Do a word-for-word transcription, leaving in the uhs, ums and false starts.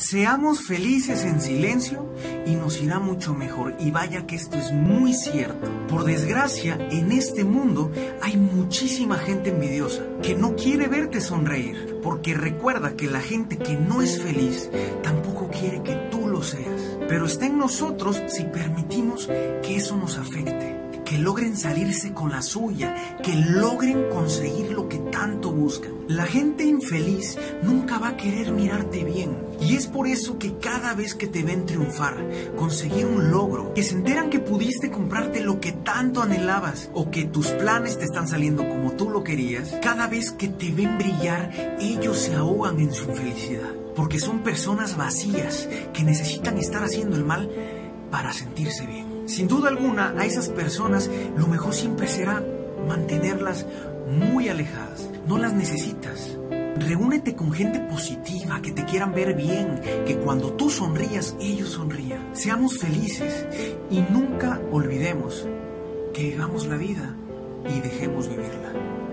Seamos felices en silencio y nos irá mucho mejor. Y vaya que esto es muy cierto. Por desgracia, en este mundo hay muchísima gente envidiosa que no quiere verte sonreír. Porque recuerda que la gente que no es feliz tampoco quiere que tú lo seas. Pero está en nosotros si permitimos que eso nos afecte. Que logren salirse con la suya, que logren conseguir lo que tanto buscan. La gente infeliz nunca va a querer mirarte bien. Y es por eso que cada vez que te ven triunfar, conseguir un logro, que se enteran que pudiste comprarte lo que tanto anhelabas, o que tus planes te están saliendo como tú lo querías, cada vez que te ven brillar, ellos se ahogan en su infelicidad. Porque son personas vacías que necesitan estar haciendo el mal para sentirse bien. Sin duda alguna, a esas personas lo mejor siempre será mantenerlas muy alejadas. No las necesitas. Reúnete con gente positiva, que te quieran ver bien, que cuando tú sonrías, ellos sonrían. Seamos felices y nunca olvidemos que vivamos la vida y dejemos vivirla.